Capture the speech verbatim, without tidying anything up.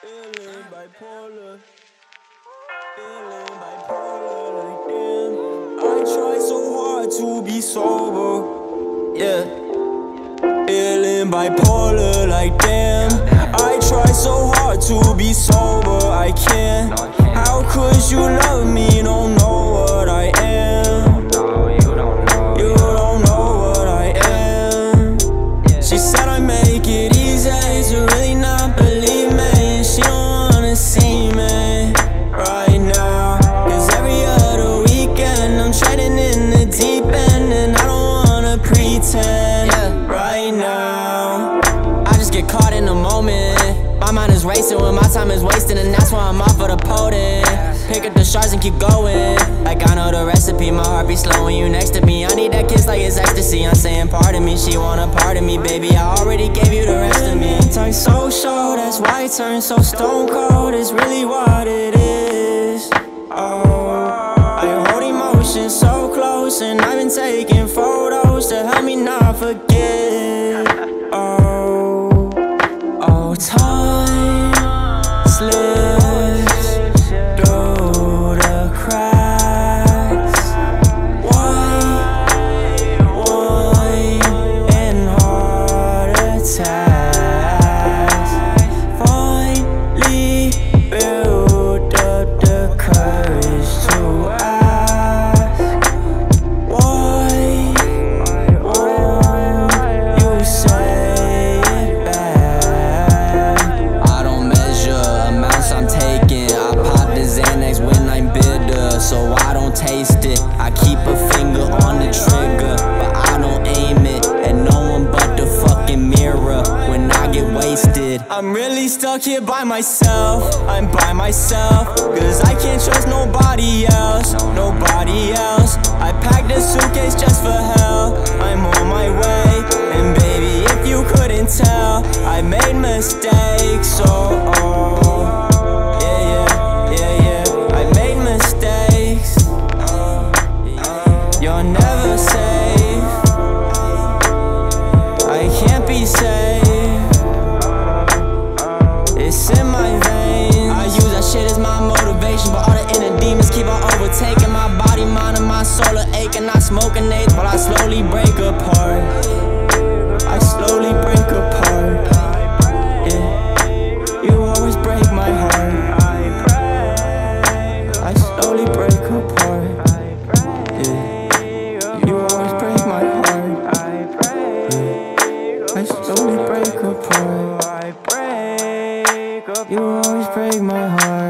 Feeling bipolar, feeling bipolar, like damn. I try so hard to be sober, yeah. Feeling bipolar, like damn. I try so hard to be sober, I can't. How could you love me, don't know what I am? You don't know what I am. She said I make it easy to really not believe me. She don't wanna see me right now, cause every other weekend I'm treading in the deep end, and I don't wanna pretend yeah. right now. I just get caught in the moment. My mind is racing when my time is wasting, and that's why I'm off of the potent. Pick up the shards and keep going. Like I know the recipe, my heart be slow when you next to me. I need that kiss like it's ecstasy. I'm saying pardon me, she want a part of me. Baby, I already gave you the rest of me. Time so short, that's why it turns so stone cold. It's really what it is. Oh, I hold emotions so close, and I've been taking photos to help me not forget. Oh, oh, time slips through the cracks. White wine and heart attacks. Finally build up the courage to ask, why won't you say it back? I don't measure amounts I'm taking. I pop the Xanax when I'm bitter, so I don't taste it. I keep a finger on the trigger, but I don't aim it at no one but the fucking mirror when I get wasted. I'm really stuck here by myself. I'm by myself, cause I can't trust nobody else. Nobody else. I packed a suitcase just for hell. I'm on my way, and baby, if you couldn't tell, I made mistakes, so oh, yeah, yeah, yeah, yeah. I made mistakes. You're never safe. I can't be safe. It's in my veins. I use that shit as my motivation, but all the inner demons keep on overtaking my body, mind, and my soul are aching. I smoke an eighth, but I slowly break apart. I slowly break apart. Yeah, you always break my heart. I slowly break apart. Yeah, you always break my heart. Yeah, I slowly break apart. You always break my heart.